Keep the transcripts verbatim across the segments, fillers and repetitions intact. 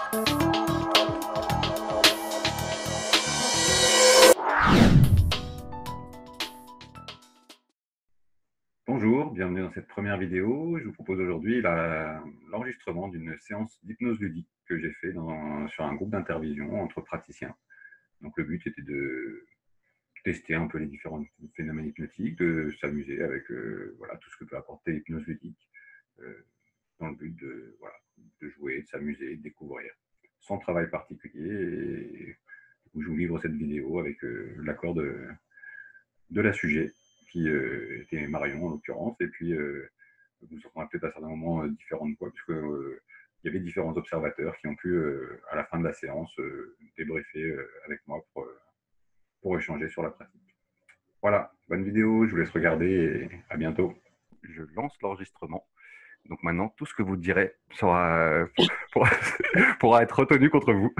Bonjour, bienvenue dans cette première vidéo. Je vous propose aujourd'hui la- l'enregistrement d'une séance d'hypnose ludique que j'ai fait dans- sur un groupe d'intervision entre praticiens. Donc le but était de tester un peu les différents phénomènes hypnotiques, de s'amuser avec euh, voilà, tout ce que peut apporter l'hypnose ludique, euh, dans le but de, voilà, de jouer, de s'amuser, de découvrir, sans travail particulier. Et je vous livre cette vidéo avec euh, l'accord de, de la sujet, qui euh, était Marion en l'occurrence, et puis euh, vous aurez peut-être à certains moments euh, différentes voix, puisque euh, il y avait différents observateurs qui ont pu, euh, à la fin de la séance, euh, débriefer euh, avec moi pour, euh, pour échanger sur la pratique. Voilà, bonne vidéo, je vous laisse regarder et à bientôt. Je lance l'enregistrement. Donc maintenant, tout ce que vous direz sera, pourra, pourra être retenu contre vous.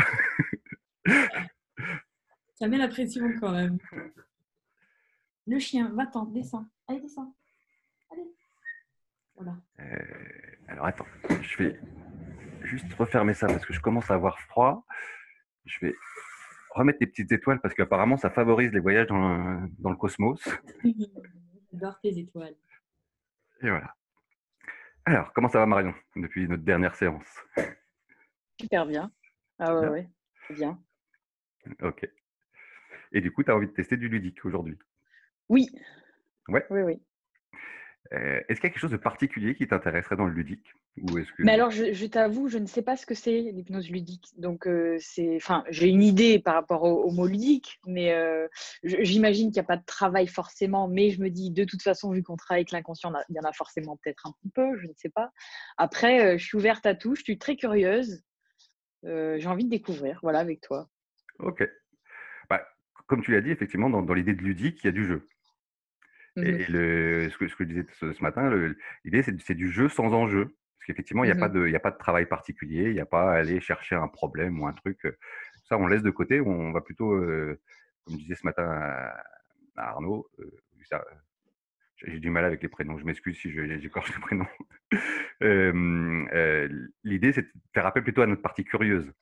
Ça met la pression quand même. Le chien, va-t'en, descends. Allez, descends. Allez. Voilà. Euh, alors attends, je vais juste refermer ça parce que je commence à avoir froid. Je vais remettre des petites étoiles parce qu'apparemment ça favorise les voyages dans le, dans le cosmos. J'adore tes étoiles. Et voilà. Alors, comment ça va Marion depuis notre dernière séance? Super bien. Ah ouais, Bien. ouais, c'est bien. Ok. Et du coup, tu as envie de tester du ludique aujourd'hui? Oui. Ouais. Oui, oui. Euh, est-ce qu'il y a quelque chose de particulier qui t'intéresserait dans le ludique? Ou est-ce que... Mais alors, je, je t'avoue, je ne sais pas ce que c'est l'hypnose ludique. Donc, euh, c'est, enfin, j'ai une idée par rapport au, au mot ludique, mais euh, je- j'imagine qu'il n'y a pas de travail forcément. Mais je me dis, de toute façon, vu qu'on travaille avec l'inconscient, il y en a forcément peut-être un petit peu, je ne sais pas. Après, euh, je suis ouverte à tout, je suis très curieuse. Euh, j'ai envie de découvrir, voilà, avec toi. Ok. Bah, comme tu l'as dit, effectivement, dans, dans l'idée de ludique, il y a du jeu. Et, Mhm. et le, ce, que, ce que je disais ce, ce matin, le- l'idée, c'est, c'est du jeu sans enjeu. Parce qu'effectivement, il n'y a, pas Mhm. de- il y a pas de travail particulier, il n'y a pas à aller chercher un problème ou un truc. Ça, on laisse de côté, on va plutôt, euh, comme je disais ce matin à, à Arnaud, euh, ça, j'ai du mal avec les prénoms, je m'excuse si je- j'écorche les prénoms. Euh, euh, l'idée, c'est de faire appel plutôt à notre partie curieuse.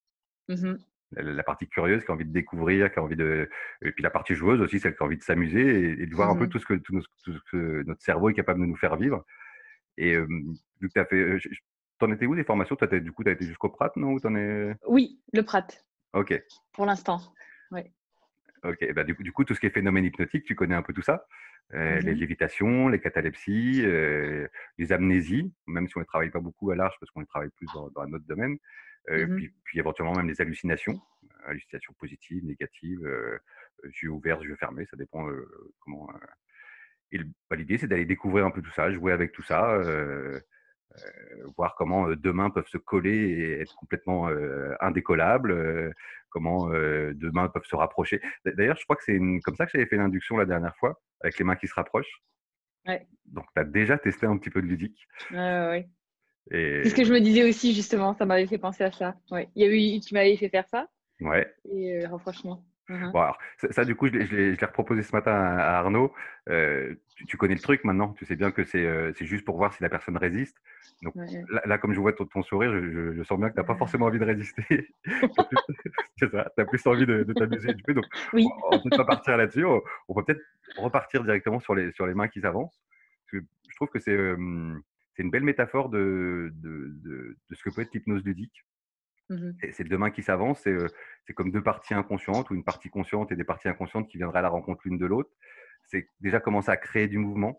Mhm. La, la partie curieuse qui a envie de découvrir, qui a envie de. Et puis la partie joueuse aussi, celle qui a envie de s'amuser et, et de voir un peu Mhm. tout ce, que, tout, nos- tout ce que notre cerveau est capable de nous faire vivre. Et euh, vu que tu as fait. euh, je- je- T'en étais où des formations? Toi, t'as- du coup, tu as été jusqu'au Prat, non? Ou t'en es... Oui, le Prat, Ok. pour l'instant. Ouais. Ok. Bah, du coup, du coup, tout ce qui est phénomène hypnotique, tu connais un peu tout ça. Euh, les Mhm. lévitations, les catalepsies, euh, les amnésies, même si on ne travaille pas beaucoup à large parce qu'on les travaille plus dans, dans un autre domaine. Euh, Mhm. puis, puis éventuellement même les hallucinations, euh, hallucinations positives, négatives, euh, euh, yeux ouverts, yeux fermés, ça dépend euh, comment. euh. Et le- bah, l'idée, c'est d'aller découvrir un peu tout ça, jouer avec tout ça, euh, euh, voir comment euh, demain peuvent se coller et être complètement euh, indécollables, euh, comment euh, demain peuvent se rapprocher. D- D'ailleurs, je crois que c'est une- comme ça que j'avais fait l'induction la dernière fois, avec les mains qui se rapprochent. Ouais. Donc, tu as déjà testé un petit peu de ludique. Ouais, ouais, ouais. C'est ce Et que je me disais aussi, justement. Ça m'avait fait penser à ça. Ouais. Il y a eu, tu m'avais fait faire ça. ouais. Et euh, rapprochement. Mhm. Bon, alors, ça, ça, du coup, je l'ai je l'ai- je l'ai reproposé ce matin à, à Arnaud. Euh, tu, tu connais le truc maintenant. Tu sais bien que c'est euh, c'est juste pour voir si la personne résiste. Donc Ouais, ouais. là, là, comme je vois ton, ton sourire, je, je- je sens bien que tu n'as pas forcément envie de résister. T'as plus, c'est ça, t'as plus envie de, de t'amuser un petit peu. Donc, on, Oui. on va peut-être pas partir là-dessus. On, on peut peut-être repartir directement sur les, sur les mains qui s'avancent. Parce que je trouve que c'est euh, c'est une belle métaphore de, de, de, de ce que peut être l'hypnose ludique. Mhm. C'est c'est deux mains qui s'avancent, c'est euh, c'est comme deux parties inconscientes ou une partie consciente et des parties inconscientes qui viendraient à la rencontre l'une de l'autre. C'est déjà commencer à créer du mouvement,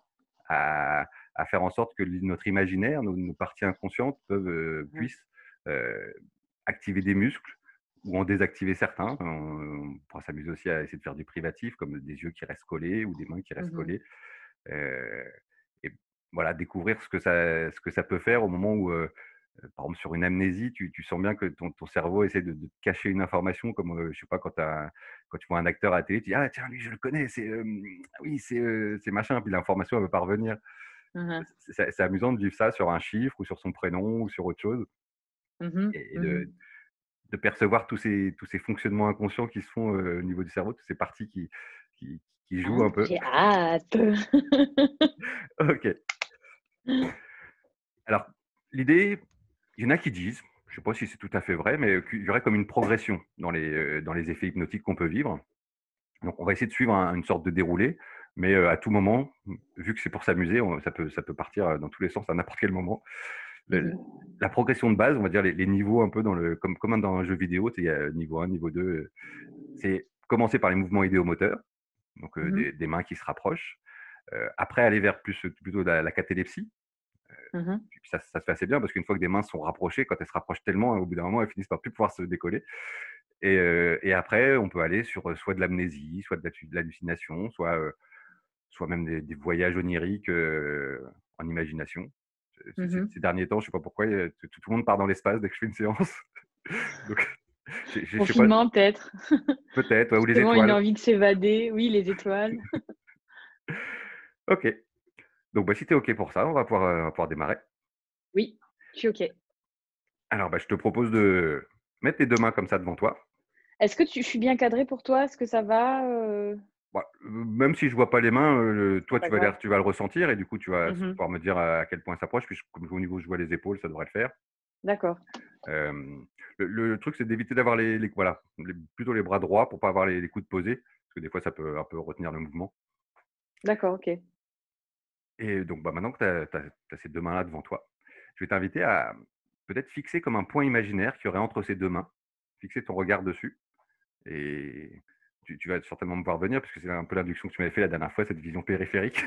à, à faire en sorte que notre imaginaire, nos, nos parties inconscientes peuvent, euh, Mhm. puissent euh, activer des muscles ou en désactiver certains. On, on pourra s'amuser aussi à essayer de faire du privatif, comme des yeux qui restent collés ou des mains qui restent Mhm. collées. Euh, et voilà, découvrir ce que ça, ce que ça peut faire au moment où, euh, euh, par exemple, sur une amnésie, tu, tu sens bien que ton, ton cerveau essaie de, de te cacher une information, comme, euh, je sais pas, quand, t'as- quand tu vois un acteur à la télé, tu dis, ah tiens, lui, je le connais, c'est euh, oui, c'est euh, c'est machin, puis l'information, elle veut pas revenir. Mhm. C'est c'est- c'est amusant de vivre ça sur un chiffre ou sur son prénom ou sur autre chose, Mhm. et, et de, Mhm. de percevoir tous ces, tous ces fonctionnements inconscients qui se font euh, au niveau du cerveau, toutes ces parties qui, qui, qui jouent Ah, un peu. j'ai hâte. Ok. Alors, l'idée, il y en a qui disent, sais pas si c'est tout à fait vrai, mais qu'il y aurait comme une progression dans les, euh, dans les effets hypnotiques qu'on peut vivre. Donc, on va essayer de suivre un- une sorte de déroulé, mais euh, à tout moment, vu que c'est pour s'amuser, on- ça peut, ça peut partir euh, dans tous les sens à n'importe quel moment. Le- Mhm. la progression de base, on va dire les, les niveaux un peu dans le, comme, comme dans un jeu vidéo, tu sais, il y a niveau un, niveau deux. euh, C'est commencer par les mouvements idéomoteurs, donc euh, Mhm. des, des mains qui se rapprochent. Euh, après, aller vers plus plutôt la, la catalepsie. Mhm. Puis ça, ça se fait assez bien parce qu'une fois que des mains sont rapprochées, quand elles se rapprochent tellement, au bout d'un moment, elles finissent par plus pouvoir se décoller. Et, euh, et après, on peut aller sur euh, soit de l'amnésie, soit de la- de l'hallucination, soit, euh, soit même des, des voyages oniriques euh, en imagination. Ces, ces- Mhm. ces derniers temps, je sais pas pourquoi, euh, tout, tout le monde part dans l'espace dès que je fais une séance. Donc, je, je- je sais pas, Confinement, peut-être. peut-être, ouais, ou les Justement, une étoiles. envie de s'évader. Oui, les étoiles. Ok. Donc, bah, si tu es ok pour ça, on va pouvoir, euh, on va pouvoir démarrer. Oui, je suis OK. Alors, bah, je te propose de mettre tes deux mains comme ça devant toi. Est-ce que tu, je suis bien cadrée pour toi? Est-ce que ça va? euh, Bah, euh, même si je vois pas les mains, euh, toi, C'est pas tu vas, grave. les- tu vas le ressentir et du coup, tu vas Mhm. pouvoir me dire à quel point ça s'approche. Puis, je- comme au niveau où je vois les épaules, ça devrait le faire. D'accord. Euh, le, le truc, c'est d'éviter d'avoir les, les- voilà, les- plutôt les bras droits pour pas avoir les, les coudes posés, parce que des fois, ça peut un peu retenir le mouvement. D'accord, OK. Et donc, bah, maintenant que tu as, ces deux mains-là devant toi, je vais t'inviter à peut-être fixer comme un point imaginaire qu'il y aurait entre ces deux mains, fixer ton regard dessus. Et tu, tu vas certainement me voir venir, parce que c'est un peu l'induction que tu m'avais fait la dernière fois, cette vision périphérique.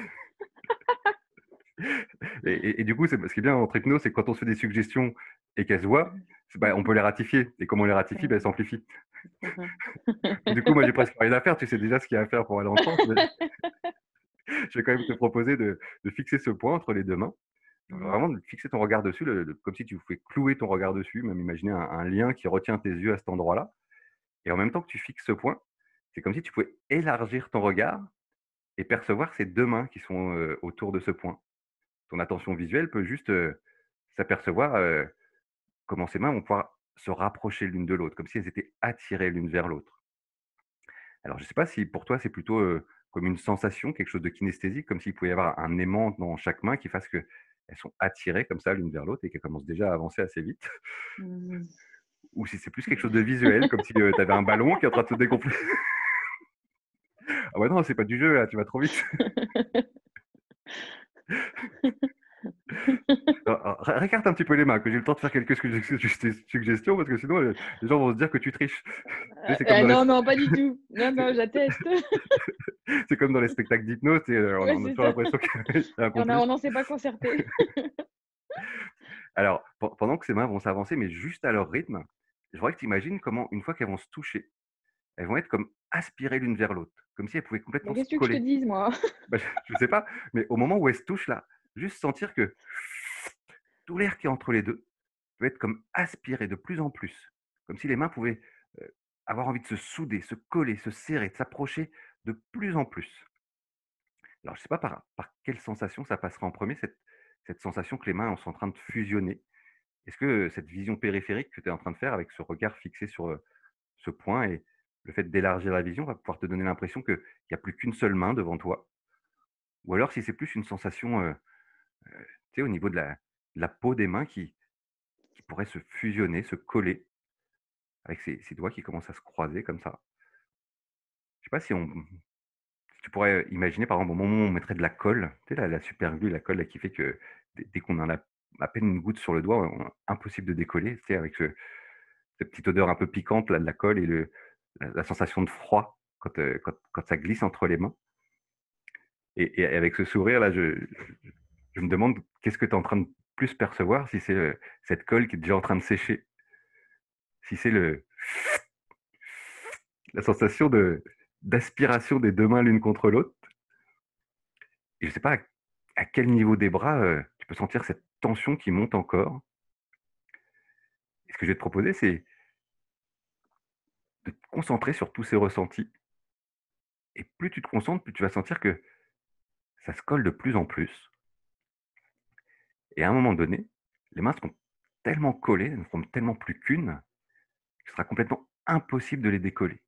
Et, et- et du coup, c'est, ce qui est bien entre hypnose, c'est que quand on se fait des suggestions et qu'elles se voient, c'est- bah, on peut les ratifier. Et comme on les ratifie, bah, elles s'amplifient. Mhm. Du coup, moi, j'ai presque rien à faire. Tu sais déjà ce qu'il y a à faire pour aller en transe. Mais je vais quand même te proposer de, de fixer ce point entre les deux mains. Mhm. Vraiment de fixer ton regard dessus, le- le- comme si tu pouvais clouer ton regard dessus, même imaginer un, un lien qui retient tes yeux à cet endroit-là. Et en même temps que tu fixes ce point, c'est comme si tu pouvais élargir ton regard et percevoir ces deux mains qui sont euh, autour de ce point. Ton attention visuelle peut juste euh, s'apercevoir euh, comment ces mains vont pouvoir se rapprocher l'une de l'autre, comme si elles étaient attirées l'une vers l'autre. Alors, je ne sais pas si pour toi, c'est plutôt euh, comme une sensation, quelque chose de kinesthésique, comme s'il pouvait y avoir un aimant dans chaque main qui fasse qu'elles sont attirées comme ça l'une vers l'autre et qu'elles commencent déjà à avancer assez vite. Mhm. Ou si c'est plus quelque chose de visuel, comme si tu avais un ballon qui est en train de se dégonfler. Ah ouais, non, c'est pas du jeu, là, tu vas trop vite. Alors, alors, ré- récarte un petit peu les mains, que j'ai le temps de faire quelques sugge- suggestions, parce que sinon, les les gens vont se dire que tu triches. Tu sais, c'est comme Euh, dans les, non, non, pas du tout. Non, non, c'est j'atteste. c'est comme dans les spectacles d'hypnose, et, euh, on a Ouais, on a c'est toujours ça. l'impression qu'il y a un On a, complice. on n'en s'est pas concerté. Alors, pe- pendant que ces mains vont s'avancer, mais juste à leur rythme, je voudrais que tu imagines comment, une fois qu'elles vont se toucher, elles vont être comme aspirées l'une vers l'autre, comme si elles pouvaient Mais complètement se qu'est-ce que tu veux que je te coller. dise, moi? Bah, je ne sais pas, mais au moment où elles se touchent là, juste sentir que tout l'air qui est entre les deux peut être comme aspiré de plus en plus, comme si les mains pouvaient euh, avoir envie de se souder, se coller, se serrer, de s'approcher de plus en plus. Alors, je ne sais pas par, par quelle sensation ça passera en premier, cette, cette sensation que les mains sont en train de fusionner. Est-ce que cette vision périphérique que tu es en train de faire avec ce regard fixé sur euh, ce point et le fait d'élargir la vision va pouvoir te donner l'impression qu'il n'y a plus qu'une seule main devant toi? Ou alors si c'est plus une sensation euh, tu sais, au niveau de la, de la peau des mains qui, qui pourrait se fusionner, se coller avec ses, ses doigts qui commencent à se croiser comme ça. Je sais pas si on, si tu pourrais imaginer, par exemple, au moment où on mettrait de la colle, tu sais, la, la super glue, la colle là, qui fait que dès, dès qu'on en a à peine une goutte sur le doigt, on- impossible de décoller, tu sais, avec ce, cette petite odeur un peu piquante là, de la colle et le, la, la sensation de froid quand, euh, quand, quand ça glisse entre les mains. Et, et avec ce sourire là, je, je, je me demande qu'est-ce que tu es en train de plus percevoir, si c'est euh, cette colle qui est déjà en train de sécher, si c'est le, la sensation de, d'aspiration des deux mains l'une contre l'autre. Et je ne sais pas à, à quel niveau des bras euh, tu peux sentir cette tension qui monte encore. Et ce que je vais te proposer, c'est de te concentrer sur tous ces ressentis. Et plus tu te concentres, plus tu vas sentir que ça se colle de plus en plus. Et à un moment donné, les mains seront tellement collées, elles ne feront tellement plus qu'une, qu'il sera complètement impossible de les décoller.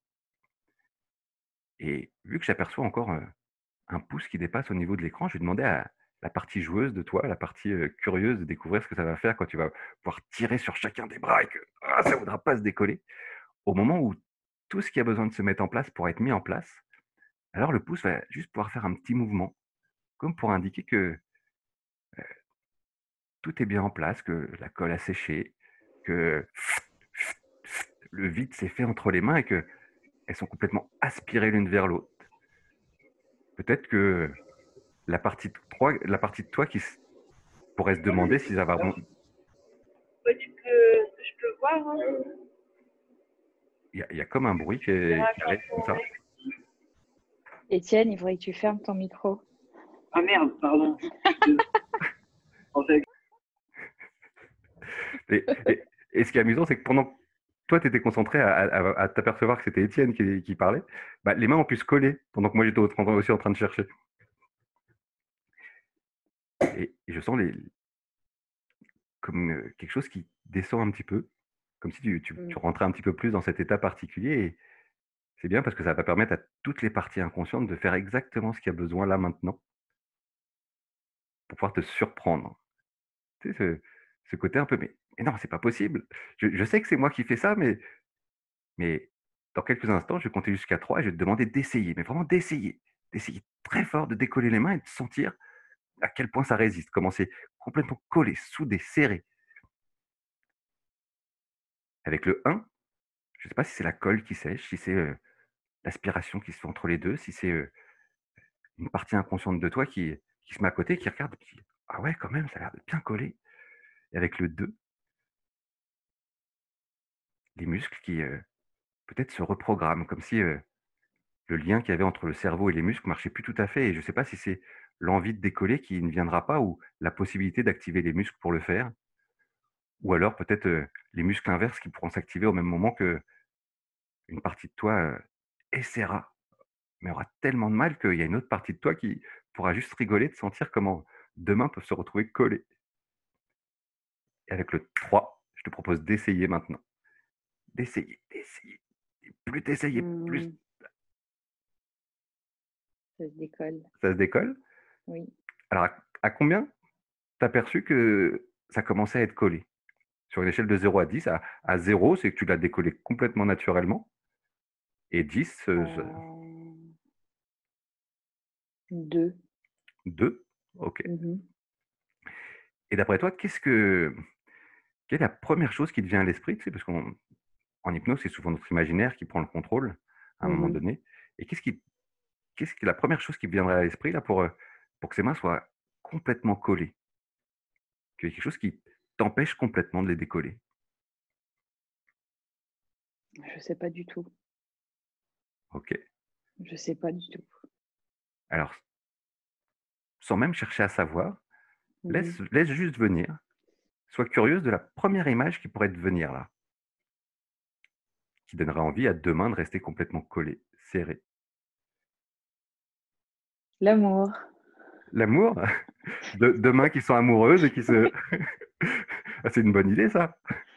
Et vu que j'aperçois encore euh, un pouce qui dépasse au niveau de l'écran, je vais demander à, la partie joueuse de toi, la partie euh, curieuse de découvrir ce que ça va faire quand tu vas pouvoir tirer sur chacun des bras et que ah, ça ne voudra pas se décoller. Au moment où tout ce qui a besoin de se mettre en place pourra être mis en place, alors le pouce va juste pouvoir faire un petit mouvement, comme pour indiquer que tout est bien en place, que la colle a séché, que le vide s'est fait entre les mains et qu'elles sont complètement aspirées l'une vers l'autre. Peut-être que la partie de toi, la partie de toi qui s- pourrait se demander si ça va vraiment. Ouais, tu peux, je peux voir. Hein. Il y, a- il y a comme un bruit qui, est- qui arrive comme ça. Étienne, il faudrait que tu fermes ton micro. Ah merde, pardon. En fait, Et, et- et ce qui est amusant, c'est que pendant que toi, tu étais concentré à, à- à t'apercevoir que c'était Étienne qui, qui parlait, bah, les mains ont pu se coller pendant que moi, j'étais au- aussi en train de chercher. Et, et je sens les, comme euh, quelque chose qui descend un petit peu, comme si tu, tu- Mm. tu rentrais un petit peu plus dans cet état particulier. Et c'est bien parce que ça va permettre à toutes les parties inconscientes de faire exactement ce qu'il y a besoin là maintenant pour pouvoir te surprendre. Tu sais, ce, ce côté un peu, mais, mais non, c'est pas possible. Je, je sais que c'est moi qui fais ça, mais, mais dans quelques instants, je vais compter jusqu'à trois et je vais te demander d'essayer, mais vraiment d'essayer, d'essayer très fort de décoller les mains et de sentir à quel point ça résiste, comment c'est complètement collé, soudé, serré. Avec le un, je ne sais pas si c'est la colle qui sèche, si c'est euh, l'aspiration qui se fait entre les deux, si c'est euh, une partie inconsciente de toi qui, qui se met à côté, qui regarde, qui dit ah ouais, quand même, ça a l'air de bien coller. Et avec le deux, les muscles qui euh, peut-être se reprogramment, comme si euh, le lien qu'il y avait entre le cerveau et les muscles marchait plus tout à fait. Et je ne sais pas si c'est l'envie de décoller qui ne viendra pas ou la possibilité d'activer les muscles pour le faire, ou alors peut-être euh, les muscles inverses qui pourront s'activer au même moment que une partie de toi euh, essaiera, mais aura tellement de mal qu'il y a une autre partie de toi qui pourra juste rigoler de sentir comment deux mains peuvent se retrouver collées. Et avec le trois, je te propose d'essayer maintenant. D'essayer, d'essayer. Et plus t'essayes, plus Mm. Ça se décolle. ça se décolle. Oui. Alors, à, à combien t'as perçu que ça commençait à être collé? Sur une échelle de zéro à dix, à, à zéro, c'est que tu l'as décollé complètement naturellement. Et dix, euh, Euh, Deux. deux. Ok. Mhm. Et d'après toi, qu'est-ce que, quelle est la première chose qui te vient à l'esprit, tu sais, parce qu'en en hypnose, c'est souvent notre imaginaire qui prend le contrôle à un moment Mhm. donné. Et qu'est-ce qui, qu'est-ce qui est la première chose qui te viendrait à l'esprit là pour, euh, pour que ces mains soient complètement collées? Qu'il y ait quelque chose qui t'empêche complètement de les décoller. Je sais pas du tout. Ok. Je sais pas du tout. Alors, sans même chercher à savoir, Mhm. laisse, laisse juste venir. Sois curieuse de la première image qui pourrait te venir là, qui donnerait envie à deux mains de rester complètement collées, serrées. L'amour. L'amour, de, deux mains qui sont amoureuses et qui se... Ah, c'est une bonne idée ça.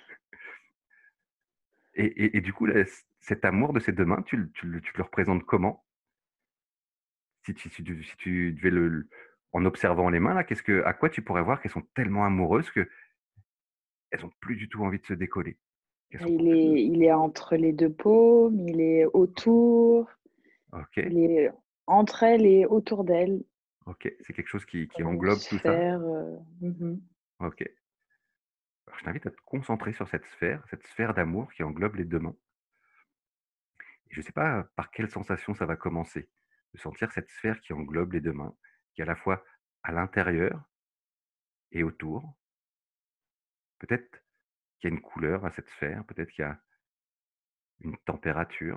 Et, et, et du coup, là, cet amour de ces deux mains, tu, le- tu, le- tu le représentes comment? Si tu, si tu, si tu devais le... En observant les mains, là, qu'est-ce que, à quoi tu pourrais voir qu'elles sont tellement amoureuses qu'elles n'ont plus du tout envie de se décoller? Qu'elles sont Il complètement... est, il est entre les deux paumes, il est autour, Ok, il est entre elles et autour d'elles, ok. C'est quelque chose qui, qui comme une englobe tout ça. sphère. euh, mhm. Ok. Alors, je t'invite à te concentrer sur cette sphère, cette sphère d'amour qui englobe les deux mains. Et je ne sais pas par quelle sensation ça va commencer, de sentir cette sphère qui englobe les deux mains, qui est à la fois à l'intérieur et autour. Peut-être qu'il y a une couleur à cette sphère, peut-être qu'il y a une température.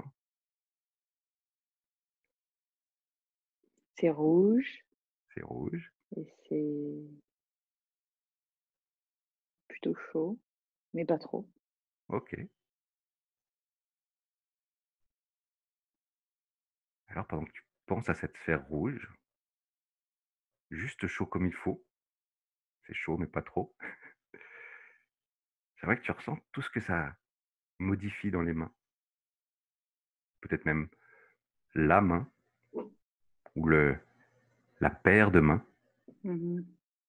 C'est rouge C'est rouge. et c'est plutôt chaud, mais pas trop. Ok. Alors pendant que tu penses à cette sphère rouge, juste chaud comme il faut, c'est chaud mais pas trop, c'est vrai que tu ressens tout ce que ça modifie dans les mains. Peut-être même la main ou le, la paire de mains. Mhm.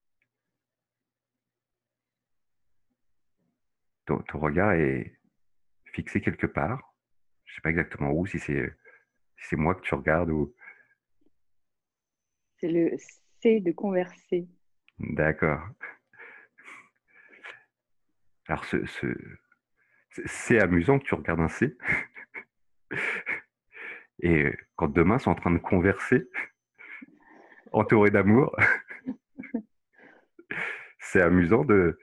Ton, ton regard est fixé quelque part. Je ne sais pas exactement où, si c'est si c'est moi que tu regardes ou... C'est le C de converser. D'accord. Alors, ce, ce, c'est amusant que tu regardes un C. Et quand deux mains sont en train de converser, entourées d'amour, c'est amusant de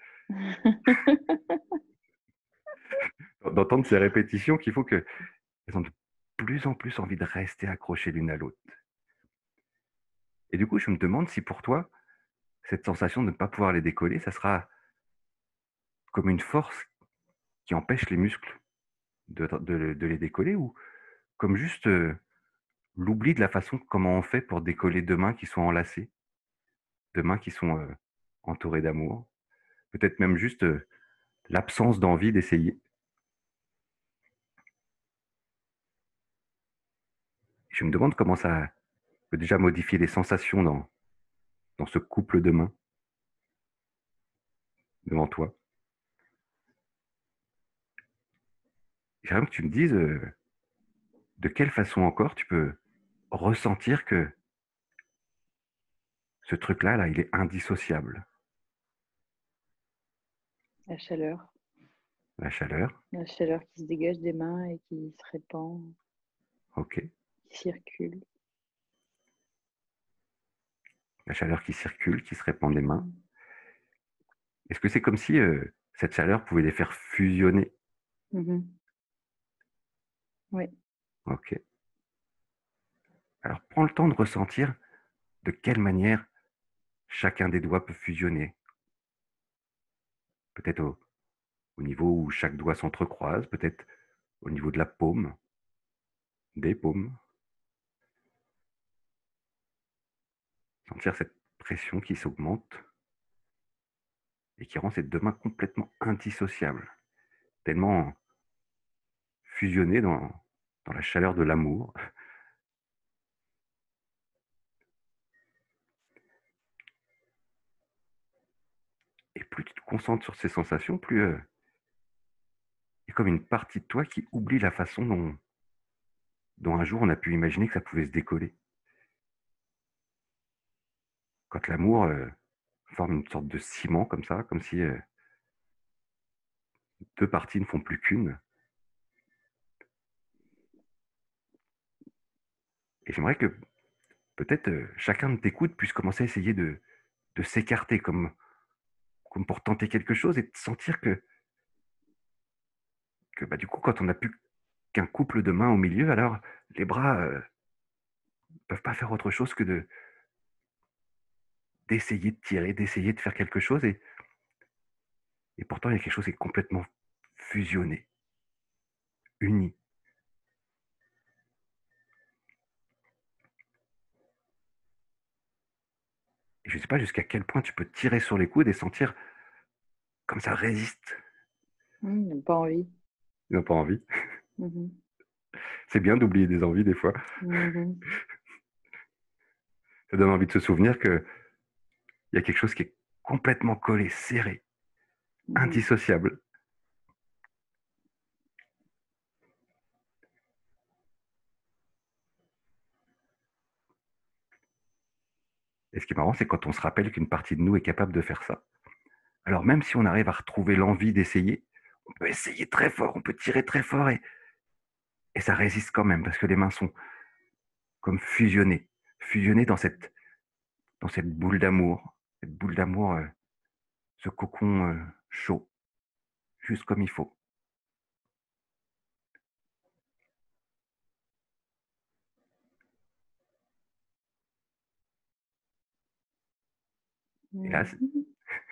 d'entendre ces répétitions qu'il faut que elles ont de plus en plus envie de rester accrochées l'une à l'autre. Et du coup, je me demande si pour toi, cette sensation de ne pas pouvoir les décoller, ça sera comme une force qui empêche les muscles de, de, de les décoller ou comme juste euh, l'oubli de la façon comment on fait pour décoller deux mains qui sont enlacées, deux mains qui sont euh, entourées d'amour, peut-être même juste euh, l'absence d'envie d'essayer. Je me demande comment ça peut déjà modifier les sensations dans, dans ce couple de mains devant toi. J'aimerais que tu me dises euh, de quelle façon encore tu peux ressentir que ce truc-là, là, il est indissociable. La chaleur. La chaleur, La chaleur qui se dégage des mains et qui se répand, ok. qui circule. La chaleur qui circule, qui se répand des mains. Est-ce que c'est comme si euh, cette chaleur pouvait les faire fusionner? Mhm. Oui. Ok. Alors prends le temps de ressentir de quelle manière chacun des doigts peut fusionner. Peut-être au, au niveau où chaque doigt s'entrecroise, peut-être au niveau de la paume, des paumes. Sentir cette pression qui s'augmente et qui rend ces deux mains complètement indissociables, tellement fusionnées dans, dans la chaleur de l'amour. Et plus tu te concentres sur ces sensations, plus euh, il y a comme une partie de toi qui oublie la façon dont, dont un jour on a pu imaginer que ça pouvait se décoller. Quand l'amour euh, forme une sorte de ciment comme ça, comme si euh, deux parties ne font plus qu'une. Et j'aimerais que peut-être euh, chacun de tes coudes puisse commencer à essayer de, de s'écarter comme, comme pour tenter quelque chose et de sentir que, que bah, du coup, quand on n'a plus qu'un couple de mains au milieu, alors les bras ne euh, peuvent pas faire autre chose que de d'essayer de tirer, d'essayer de faire quelque chose. Et, et pourtant, il y a quelque chose qui est complètement fusionné, uni. Et je ne sais pas jusqu'à quel point tu peux tirer sur les coudes et sentir comme ça résiste. Mmh, ils n'ont pas envie. Ils n'ont pas envie. Mmh. C'est bien d'oublier des envies des fois. Mmh. Ça donne envie de se souvenir qu'il y a quelque chose qui est complètement collé, serré, Mmh. indissociable. Et ce qui est marrant, c'est quand on se rappelle qu'une partie de nous est capable de faire ça. Alors même si on arrive à retrouver l'envie d'essayer, on peut essayer très fort, on peut tirer très fort et, et ça résiste quand même parce que les mains sont comme fusionnées, fusionnées dans cette, dans cette boule d'amour, cette boule d'amour, euh, ce cocon euh, chaud, juste comme il faut. Et là, c'est, Mmh.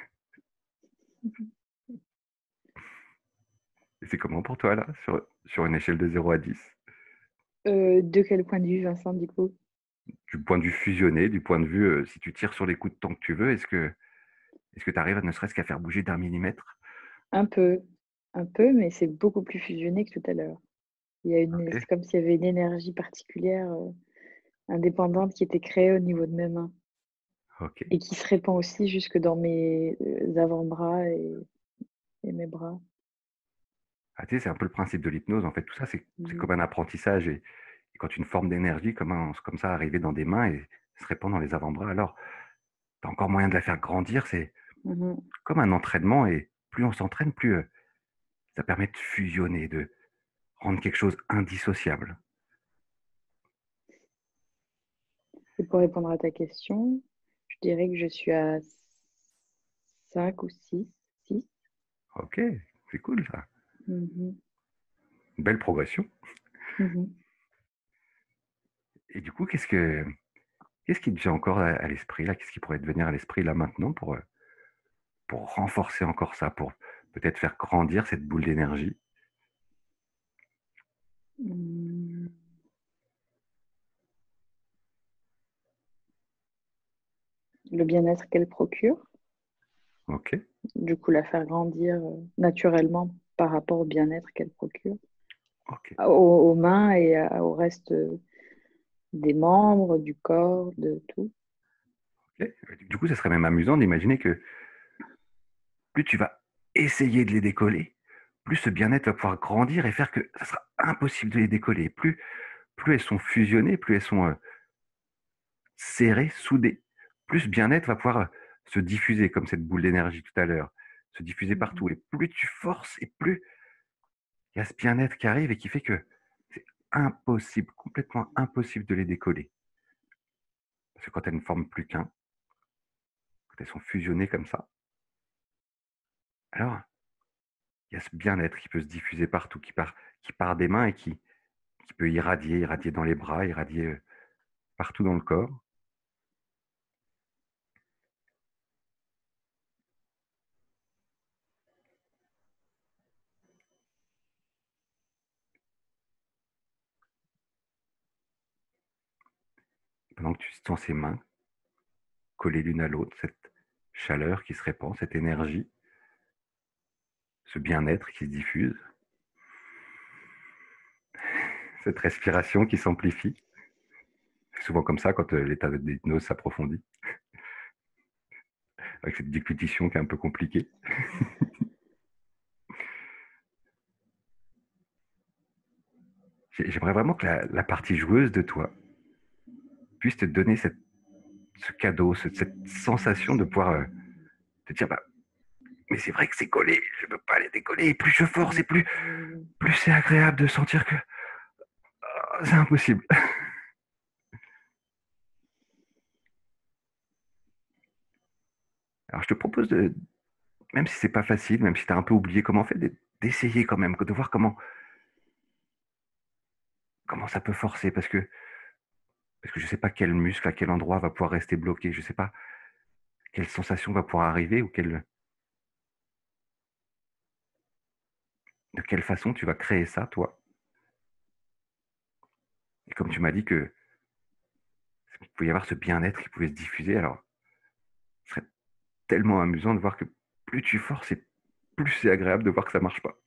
c'est comment pour toi là, sur, sur une échelle de zéro à dix? Euh, de quel point de vue, Vincent, du coup? Du point de vue fusionné, du point de vue, euh, si tu tires sur les coudes tant que tu veux, est-ce que est-ce que tu arrives à ne serait-ce qu'à faire bouger d'un millimètre? Un peu, un peu, mais c'est beaucoup plus fusionné que tout à l'heure. Il y a une, Ok, c'est comme s'il y avait une énergie particulière, euh, indépendante qui était créée au niveau de mes mains. Ok. et qui se répand aussi jusque dans mes euh, avant-bras et, et mes bras. Ah, tu sais, c'est un peu le principe de l'hypnose. En fait, tout ça, c'est c'est Mhm. comme un apprentissage. Et, et quand une forme d'énergie commence comme ça à arriver dans des mains et se répand dans les avant-bras, alors tu as encore moyen de la faire grandir. C'est Mhm. comme un entraînement. Et plus on s'entraîne, plus euh, ça permet de fusionner, de rendre quelque chose indissociable. Et pour répondre à ta question, je dirais que je suis à cinq ou six. six. Ok, c'est cool ça. Mhm. Une belle progression. Mhm. Et du coup, qu'est-ce que qu'est-ce qui te vient encore à, à l'esprit là? Qu'est-ce qui pourrait te venir à l'esprit là maintenant pour, euh, pour renforcer encore ça, pour peut-être faire grandir cette boule d'énergie? Mhm. Le bien-être qu'elle procure, Ok, du coup la faire grandir euh, naturellement par rapport au bien-être qu'elle procure ok. aux, aux mains et à- au reste euh, des membres, du corps, de tout. Ok. Du coup, ça serait même amusant d'imaginer que plus tu vas essayer de les décoller, plus ce bien-être va pouvoir grandir et faire que ça sera impossible de les décoller. Plus, plus elles sont fusionnées, plus elles sont euh, serrées, soudées, plus ce bien-être va pouvoir euh, se diffuser comme cette boule d'énergie tout à l'heure, se diffuser Mhm. partout. Et plus tu forces et plus il y a ce bien-être qui arrive et qui fait que c'est impossible, complètement impossible de les décoller. Parce que quand elles ne forment plus qu'un, quand elles sont fusionnées comme ça, alors il y a ce bien-être qui peut se diffuser partout, qui part, qui part des mains et qui, qui peut irradier, irradier dans les bras, irradier euh, partout dans le corps. Pendant que tu sens ces mains collées l'une à l'autre, cette chaleur qui se répand, cette énergie, ce bien-être qui se diffuse, cette respiration qui s'amplifie. C'est souvent comme ça quand euh, l'état d'hypnose s'approfondit, avec cette déglutition qui est un peu compliquée. J'aimerais vraiment que la, la partie joueuse de toi puisse te donner cette, ce cadeau, ce, cette sensation de pouvoir euh, te dire bah, mais c'est vrai que c'est collé, je ne peux pas les décoller. Et plus je force, et plus, Mhm. plus c'est agréable de sentir que oh, c'est impossible. Alors je te propose de, même si c'est pas facile, même si tu as un peu oublié comment faire, d'essayer quand même, de voir comment, comment ça peut forcer, parce que, parce que je ne sais pas quel muscle, à quel endroit va pouvoir rester bloqué, je ne sais pas quelle sensation va pouvoir arriver ou quelle, de quelle façon tu vas créer ça, toi. Et comme tu m'as dit que il pouvait y avoir ce bien-être qui pouvait se diffuser, alors ce serait tellement amusant de voir que plus tu forces et plus c'est agréable de voir que ça marche pas.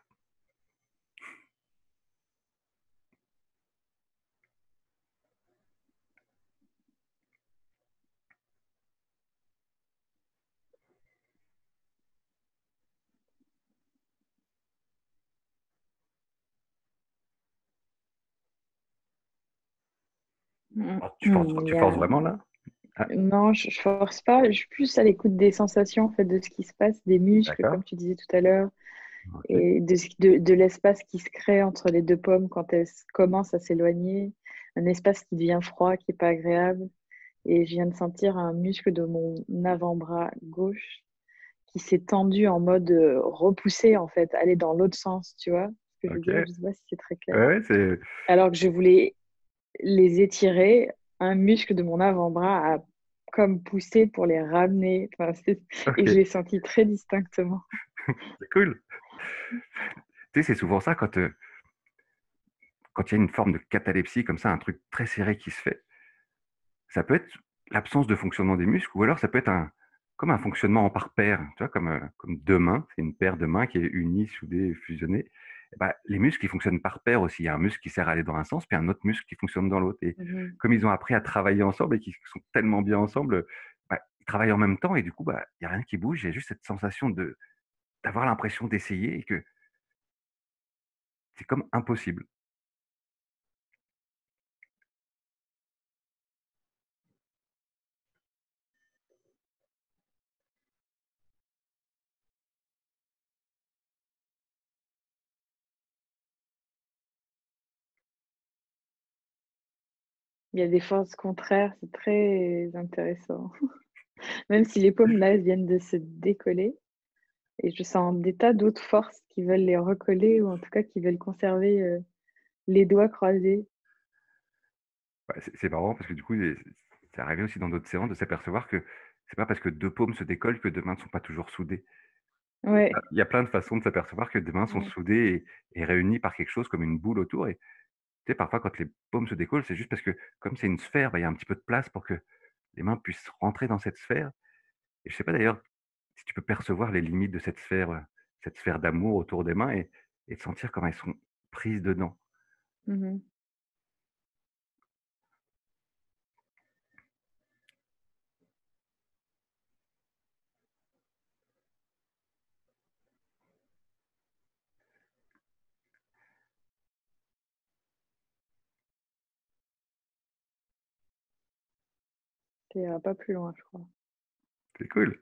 Mhm. Alors, tu forces, Mhm. Il tu y forces a- vraiment là? Ah, Non, je, je force pas. Je suis plus à l'écoute des sensations, en fait, de ce qui se passe, des muscles, d'accord. comme tu disais tout à l'heure, Ok. et de, ce- de, de l'espace qui se crée entre les deux pommes quand elles s- commencent à s'éloigner. Un espace qui devient froid, qui n'est pas agréable. Et je viens de sentir un muscle de mon avant-bras gauche qui s'est tendu en mode euh, repoussé, en fait, aller dans l'autre sens, tu vois ce que je veux Ok. dire? Je sais pas si c'est très clair. Ouais, ouais, c'est. Alors que je voulais les étirer, un muscle de mon avant-bras a comme poussé pour les ramener. Enfin, c'est- et je Ok. l'ai senti très distinctement. C'est cool. Tu sais, c'est souvent ça quand, euh, quand il y a une forme de catalepsie, comme ça, un truc très serré qui se fait. Ça peut être l'absence de fonctionnement des muscles, ou alors ça peut être un, comme un fonctionnement en par paire, tu vois, comme, euh, comme deux mains. C'est une paire de mains qui est unie, soudée, fusionnée. Et ben, les muscles, ils fonctionnent par paire aussi. Il y a un muscle qui sert à aller dans un sens, puis un autre muscle qui fonctionne dans l'autre. Et Mhm. comme ils ont appris à travailler ensemble et qu'ils sont tellement bien ensemble, travaillent en même temps et du coup, bah, il y a rien qui bouge. J'ai juste cette sensation de d'avoir l'impression d'essayer et que c'est comme impossible. Il y a des forces contraires, c'est très intéressant. Même si les paumes là viennent de se décoller et je sens des tas d'autres forces qui veulent les recoller ou en tout cas qui veulent conserver, heu, les doigts croisés. Ouais, c'est c'est marrant parce que du coup, les c'est arrivé aussi dans d'autres séances de s'apercevoir que c'est pas parce que deux paumes se décollent que deux mains ne sont pas toujours soudées. Il y a Ouais, il y a plein de façons de s'apercevoir que deux mains sont ouais. soudées et et réunies par quelque chose comme une boule autour et tu sais, parfois quand les paumes se décollent, c'est juste parce que comme c'est une sphère, bah, il y a un petit peu de place pour que les mains puissent rentrer dans cette sphère et je sais pas d'ailleurs si tu peux percevoir les limites de cette sphère, heu, cette sphère d'amour autour des mains et et de sentir comment elles sont prises dedans. Mmh mh. Tu iras pas plus loin, je crois. C'est cool.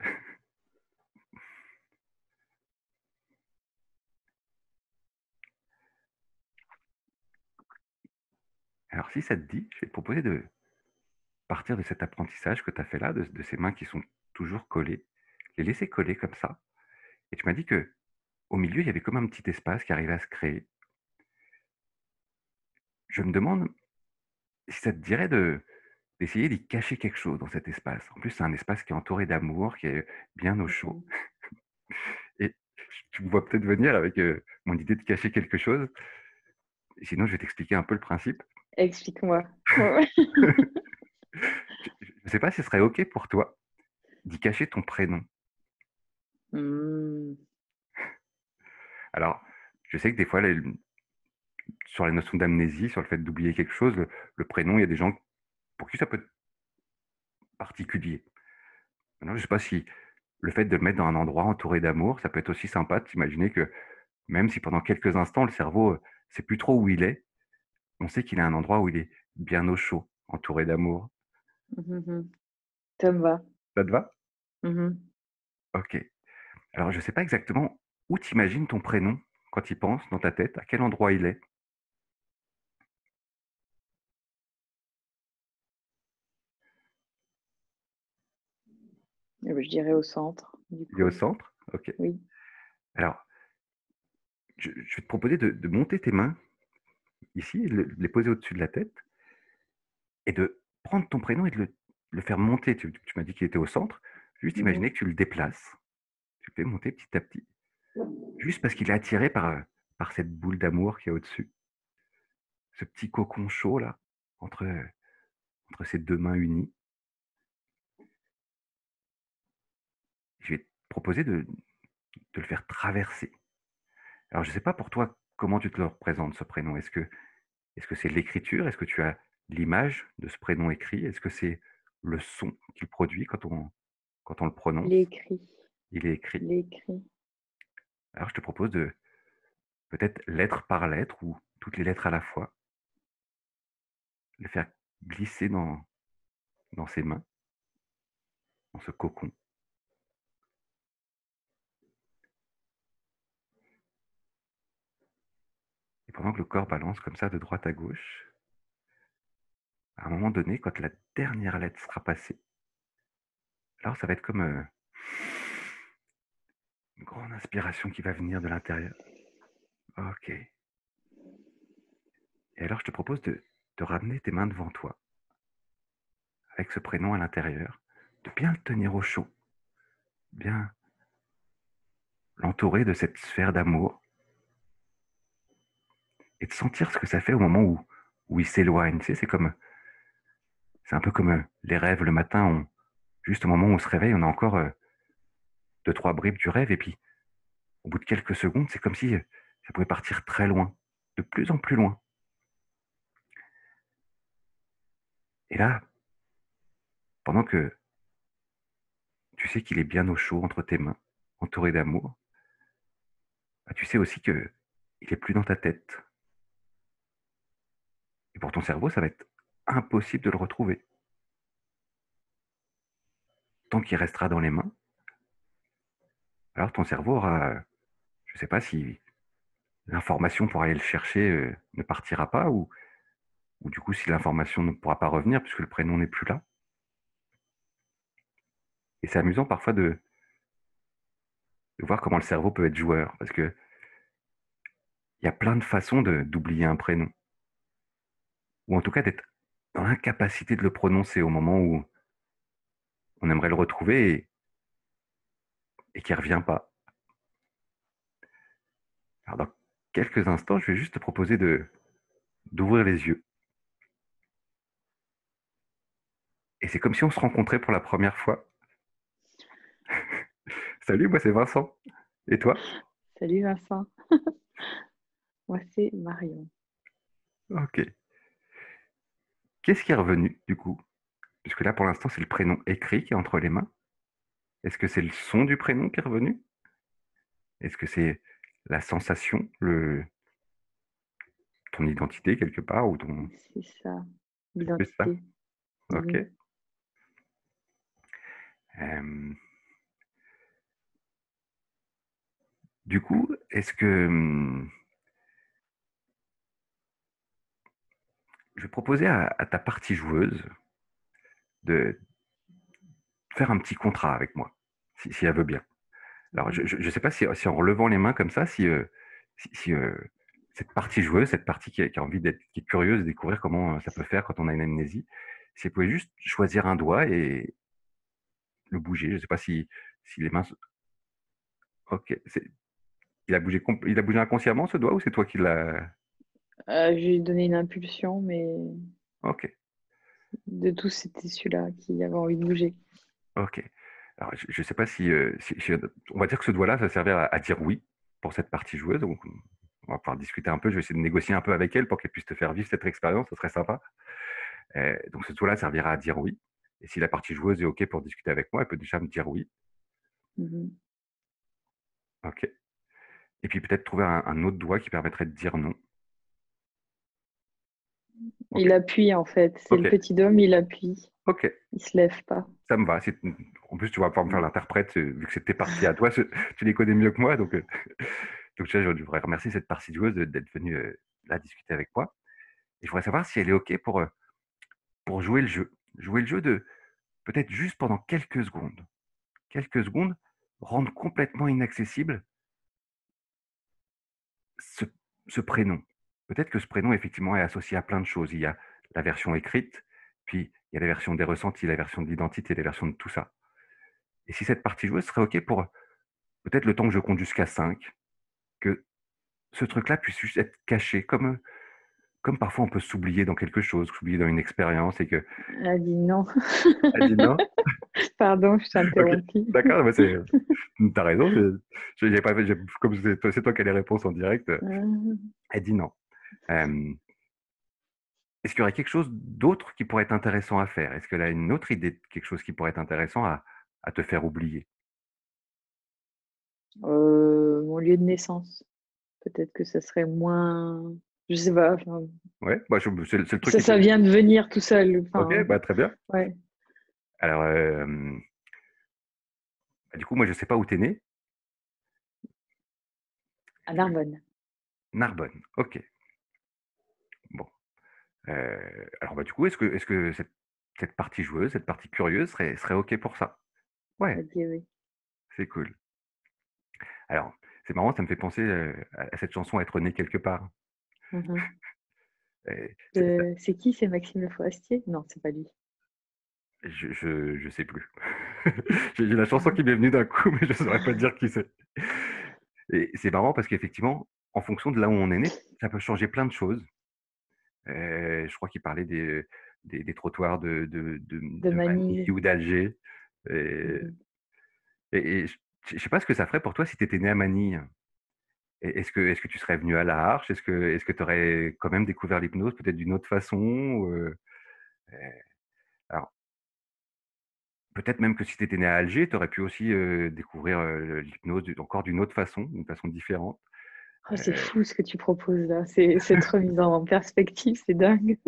Alors si ça te dit, je vais te proposer de partir de cet apprentissage que tu as fait là, de de ces mains qui sont toujours collées, les laisser coller comme ça et tu m'as dit que au milieu, il y avait comme un petit espace qui arrivait à se créer. Je me demande si ça te dirait de d'essayer d'y cacher quelque chose dans cet espace. En plus, c'est un espace qui est entouré d'amour, qui est bien au chaud Mmh. et tu me vois peut-être venir avec, heu, mon idée de cacher quelque chose. Sinon, je vais t'expliquer un peu le principe. Explique-moi. Ouais, ouais. Je ne sais pas si ce serait OK pour toi d'y cacher ton prénom. Mmh. Alors, je sais que des fois, les sur la notion d'amnésie, sur le fait d'oublier quelque chose, le le prénom, il y a des gens pour qui ça peut être particulier. Maintenant, je ne sais pas si le fait de le mettre dans un endroit entouré d'amour, ça peut être aussi sympa de s'imaginer que même si pendant quelques instants, le cerveau, heu, sait plus trop où il est, on sait qu'il est à un endroit où il est bien au chaud, entouré d'amour. Mmh mh. Ça me va. Ça te va? Mmh mh. OK. Alors je ne sais pas exactement où tu imagines ton prénom quand tu y penses dans ta tête, à quel endroit il est? Eh beh, je dirais au centre, du Il est au coup. centre? OK. Oui. Alors je je vais te proposer de de monter tes mains ici et de le de les poser au-dessus de la tête et de prendre ton prénom et de le le faire monter. Tu tu m'as dit qu'il était au centre. Juste Mmh mh. imaginer que tu le déplaces. Tu le fais monter petit à petit. Juste parce qu'il est attiré par, heu, par cette boule d'amour qui est au-dessus. Ce petit cocon chaud là, entre, heu, entre ces deux mains unies. Je vais te proposer de de le faire traverser. Alors je ne sais pas pour toi comment tu te le représentes ce prénom. Est-ce que est-ce que c'est l'écriture? Est-ce que tu as l'image de ce prénom écrit? Est-ce que c'est le son qu'il produit quand on quand on le prononce? L'écrit, Il est écrit. l'écrit. Alors je te propose de peut-être lettre par lettre ou toutes les lettres à la fois, les faire glisser dans dans ses mains, dans ce cocon. Et pendant que le corps balance comme ça de droite à gauche, à un moment donné, quand la dernière lettre sera passée, alors ça va être comme, heu, une grande inspiration qui va venir de l'intérieur. OK. Et alors je te propose de de ramener tes mains devant toi, avec ce prénom à l'intérieur, de bien le tenir au chaud, bien l'entourer de cette sphère d'amour et de sentir ce que ça fait au moment où où il s'éloigne. Tu sais, c'est comme c'est un peu comme, heu, les rêves le matin, on juste au moment où on se réveille, on a encore, heu, deux trois bribes du rêve et puis au bout de quelques secondes, c'est comme si, heu, ça pouvait partir très loin, de plus en plus loin. Et là, pendant que tu sais qu'il est bien au chaud entre tes mains, entouré d'amour, bah, tu sais aussi qu'il n'est plus dans ta tête. Et pour ton cerveau, ça va être impossible de le retrouver. Tant qu'il restera dans les mains, alors ton cerveau aura, je ne sais pas si l'information pour aller le chercher euh, ne partira pas, ou, ou du coup si l'information ne pourra pas revenir puisque le prénom n'est plus là. Et c'est amusant parfois de, de voir comment le cerveau peut être joueur, parce que il y a plein de façons de- d'oublier un prénom, ou en tout cas d'être dans l'incapacité de le prononcer au moment où on aimerait le retrouver et, et qui ne revient pas. Alors dans quelques instants, je vais juste te proposer de, d'ouvrir les yeux. Et c'est comme si on se rencontrait pour la première fois. Salut, moi c'est Vincent. Et toi? Salut Vincent. Moi, c'est Marion. Ok. Qu'est-ce qui est revenu du coup? Puisque là pour l'instant c'est le prénom écrit qui est entre les mains. Est-ce que c'est le son du prénom qui est revenu? Est-ce que c'est la sensation, le, ton identité quelque part ou ton... C'est ça, C'est plus ça? l'identité. Ok. Mhm. Euh, du coup, est-ce que... hum, je vais proposer à, à ta partie joueuse de faire un petit contrat avec moi, si, si elle veut bien. Alors, je ne sais pas si, si en relevant les mains comme ça, si, euh, si, si, euh, cette partie joueuse, cette partie qui a, qui a envie d'être, qui est curieuse de découvrir comment euh, ça peut faire quand on a une amnésie, si elle pouvait juste choisir un doigt et le bouger. Je ne sais pas si, si les mains... se- Ok. C'est- Il a bougé, compl- il a bougé inconsciemment ce doigt ou c'est toi qui l'as... Euh, je lui ai donné une impulsion, mais Ok. de tous, c'était celui-là qui avait envie de bouger. Ok. Alors, je ne sais pas si, euh, si- si- on va dire que ce doigt-là, ça servait à, à dire oui pour cette partie joueuse. Donc, on va pouvoir discuter un peu. Je vais essayer de négocier un peu avec elle pour qu'elle puisse te faire vivre cette expérience. Ce serait sympa. Euh, donc, ce doigt-là servira à dire oui. Et si la partie joueuse est OK pour discuter avec moi, elle peut déjà me dire oui. Mhm. OK. Et puis peut-être trouver un, un autre doigt qui permettrait de dire non. OK. Il appuie en fait. C'est OK. le petit homme, il appuie. OK. Il se lève pas. Ça me va. C'est- En plus, tu vas pouvoir me faire l'interprète, euh, vu que c'était parti à toi. je- Tu les connais mieux que moi. Donc, euh, donc déjà, je voudrais remercier cette partie joueuse de- d'être venue euh, là discuter avec moi. Et je voudrais savoir si elle est OK pour, euh, pour jouer le jeu. Jouer le jeu de peut-être juste pendant quelques secondes. Quelques secondes, rendre complètement inaccessible ce, ce prénom. Peut-être que ce prénom, effectivement, est associé à plein de choses. Il y a la version écrite, puis il y a la version des ressentis, la version de l'identité, la version de tout ça. Et si cette partie joueuse serait OK pour peut-être le temps que je compte jusqu'à cinq, que ce truc-là puisse juste être caché, comme, comme parfois on peut s'oublier dans quelque chose, s'oublier dans une expérience et que... Elle a dit non. Elle dit non. Pardon, je t'ai Ok, interrompu. d'accord, mais c'est... T'as raison, je- je- j'ai pas fait, j'ai- comme c'est toi, c'est toi qui as les réponses en direct, Euh, elle dit non. Euh, Est-ce qu'il y aurait quelque chose d'autre qui pourrait être intéressant à faire? Est-ce qu'elle a une autre idée de quelque chose qui pourrait être intéressant à, à te faire oublier? euh, mon lieu de naissance. Peut-être que ça serait moins. Je sais pas. Enfin, Ouais, bah, je- c'est le c'est le truc ça, qui ça peut... vient de venir tout seul. Ok, Enfin, bah, très bien. ouais. Alors, euh, bah, du coup, moi, je ne sais pas où tu es né. À Narbonne. Narbonne, ok. Bon. Euh, alors, bah, du coup, est-ce que, est-ce que cette, cette partie joueuse, cette partie curieuse serait, serait ok pour ça? Elle a Ouais, dit oui. c'est cool. Alors, c'est marrant, ça me fait penser euh, à à cette chanson Être né quelque part. Mhm. Euh, c'est- Euh, c'est qui? C'est Maxime Le Forestier? Non, c'est pas lui. je, je, je sais plus. J'ai j'ai la chanson qui m'est venue d'un coup, mais je ne saurais pas dire qui c'est. Et c'est marrant parce qu'effectivement, en fonction de là où on est né, ça peut changer plein de choses. Euh, je crois qu'il parlait des, des, des trottoirs de, de, de, De de Manille Manille. ou d'Alger. Et, Mhm. et- et je ne sais pas ce que ça ferait pour toi si tu étais né à Manille. Et Est-ce que, est-ce que tu serais venu à l'Arche? Est-ce que, est-ce que tu aurais quand même découvert l'hypnose peut-être d'une autre façon? Euh, euh, alors, peut-être même que si tu étais né à Alger, tu aurais pu aussi euh, découvrir euh, l'hypnose du- encore d'une autre façon, d'une façon différente. Oh, c'est Euh, fou ce que tu proposes là. C'est cette remise en perspective, c'est dingue.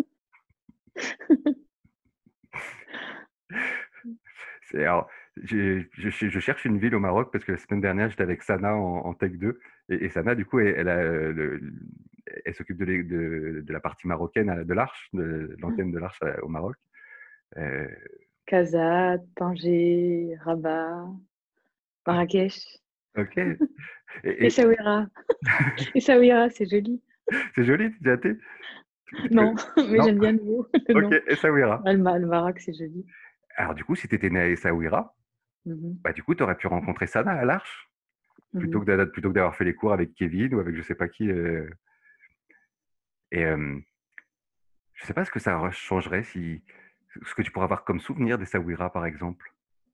c'est- alors, j'ai- je, je- je cherche une ville au Maroc parce que la semaine dernière, j'étais avec Sana en, en Tech deux. Et, et Sana, du coup, elle, elle a, euh, le- elle s'occupe de, l'é- de- de la partie marocaine euh, de l'Arche, de l'antenne de l'Arche euh, au Maroc. Euh, Casa, Tanger, Rabat, ah, Marrakech, ok. Et, et- Essaouira. Essaouira, c'est joli. c'est joli, tu as été? Tu Non, peux- mais Non? j'aime bien le mot, le Ok, nom. Essaouira. Ouais, le, Ma- le Maroc, c'est joli. Alors, du coup, si tu étais né à Essaouira, Mhm, bah, du coup, tu aurais pu rencontrer Sana à l'Arche plutôt mhm. que d'a- plutôt que d'avoir fait les cours avec Kevin ou avec je sais pas qui. euh. Et euh, je sais pas ce que ça changerait si ce que tu pourrais avoir comme souvenir d'Essaouira, par exemple.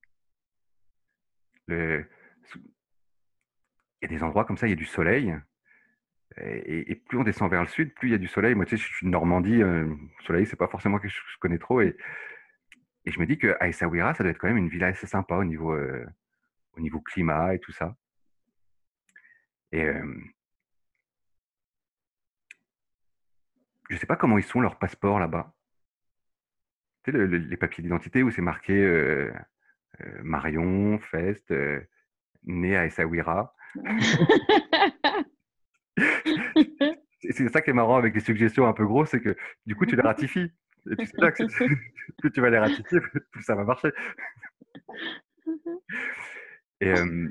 Le- Il y a des endroits comme ça, il y a du soleil. Et, et plus on descend vers le sud, plus il y a du soleil. Moi, tu sais, je suis de Normandie. euh, le soleil, c'est pas forcément quelque chose que je connais trop. Et, et je me dis qu'à Essaouira, ça doit être quand même une ville assez sympa au niveau, euh, au niveau climat et tout ça. Et euh, je sais pas comment ils sont leurs passeports là-bas. Tu sais, le- le- les papiers d'identité où c'est marqué euh, euh, Marion, Fest, euh, né à Essaouira. C'est c'est ça qui est marrant avec les suggestions un peu grosses, c'est que du coup, tu les ratifies. Et tu sais bien que c'est- plus tu vas les ratifier, plus ça va marcher. Et euh,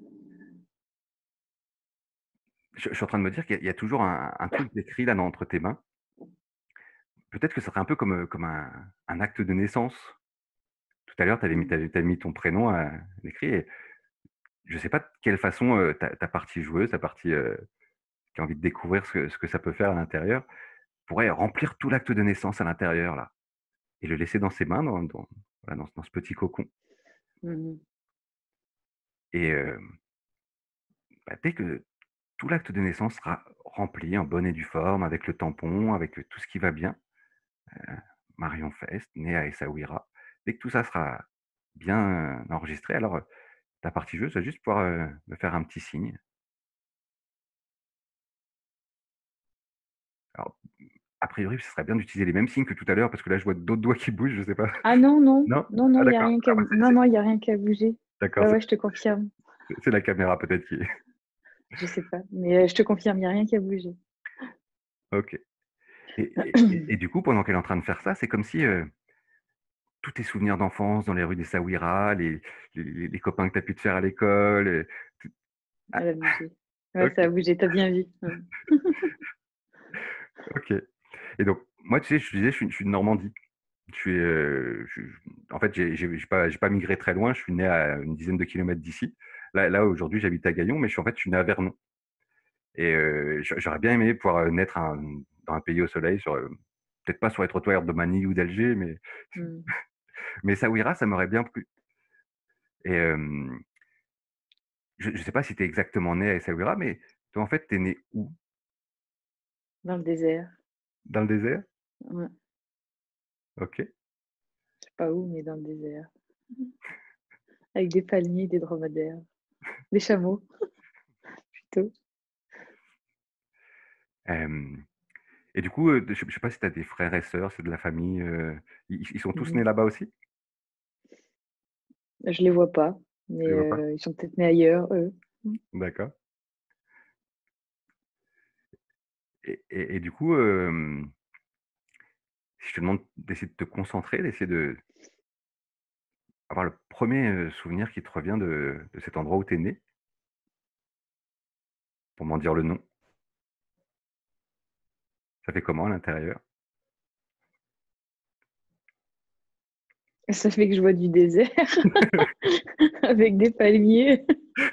je, je suis en train de me dire qu'il y, a il y a toujours un, un truc d'écrit là dans- entre tes mains. Peut-être que ça serait un peu comme, euh, comme un, un acte de naissance. Tout à l'heure, tu avais mis, t'avais- t'avais mis ton prénom à l'écrit et je ne sais pas de quelle façon euh, ta, ta partie joueuse, ta partie euh, qui a envie de découvrir ce que, ce que ça peut faire à l'intérieur, pourrait remplir tout l'acte de naissance à l'intérieur là et le laisser dans ses mains, dans, dans, voilà, dans- dans ce petit cocon. Mhm. Et euh, bah, dès que tout l'acte de naissance sera rempli en bonne et due forme, avec le tampon, avec tout ce qui va bien, euh, Marion Fest, née à Essaouira, dès que tout ça sera bien euh, enregistré, alors euh, ta partie joueuse va juste pouvoir euh, me faire un petit signe. Alors, a priori, ce serait bien d'utiliser les mêmes signes que tout à l'heure, parce que là, je vois d'autres doigts qui bougent, je sais pas. Ah non, non, Non? non, non, Ah il n'y a d'accord. rien Ah, qu'à bah, c'est non, c'est- non, il y a rien qu'à bouger. d'accord, Ouais, c'est ouais, je te confirme. c'est la caméra peut-être qui est. Je sais pas, mais euh, je te confirme, il n'y a rien qu'à bouger. Ok. Et, et- et- et du coup, pendant qu'elle est en train de faire ça, c'est comme si euh, tous tes souvenirs d'enfance dans les rues d'Essaouira, les, les, les copains que tu as pu te faire à l'école. euh, tout- Ah, Elle a bougé. Ouais, ça a ok, bougé, t'as bien vu. Ouais. ok. Et donc, moi, tu sais, je te disais, je suis, je suis de Normandie. Je suis, euh, je- je- en fait, j'ai j'ai- j'ai pas, j'ai pas migré très loin. Je suis né à une dizaine de kilomètres d'ici. Là, là aujourd'hui, j'habite à Gaillon, mais je suis en fait, je suis né à Vernon. Et euh, j'a- j'aurais bien aimé pouvoir euh, naître un- dans un pays au soleil, sur, euh, peut-être pas sur les trottoirs de Manille ou d'Alger, mais Hmm. mais Essaouira, ça m'aurait bien plu. Et euh, je ne sais pas si tu es exactement né à Essaouira, mais toi, en fait, tu es né où? Dans le désert. Dans le désert? Ouais. Ok. Je sais pas où, mais dans le désert. Avec des palmiers, des dromadaires, des chameaux, plutôt. Euh, et du coup, euh, je ne sais pas si tu as des frères et sœurs, c'est de la famille. euh, ils, ils sont tous Mhm. nés là-bas aussi? Je les vois pas, Je mais les vois pas. euh, ils sont peut-être nés ailleurs, eux. D'accord. Et, et- et du coup, euh, si je te demande d'essayer de te concentrer, d'essayer de avoir le premier euh, souvenir qui te revient de, de cet endroit où tu es né, pour m'en dire le nom, ça fait comment à l'intérieur? Ça fait que je vois du désert avec des palmiers.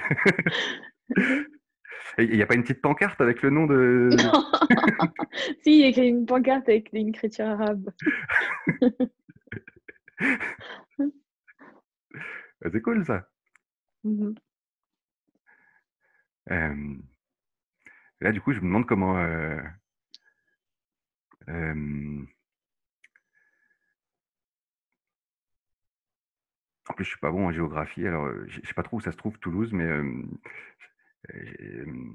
Et il n'y a pas une petite pancarte avec le nom de... Si, il y a écrit une pancarte avec une écriture arabe. C'est cool ça. Mhm. Euh, là, du coup, je me demande comment... euh, euh, En plus, je suis pas bon en géographie, alors euh, je je sais pas trop où ça se trouve, Toulouse, mais euh, j'ai- euh,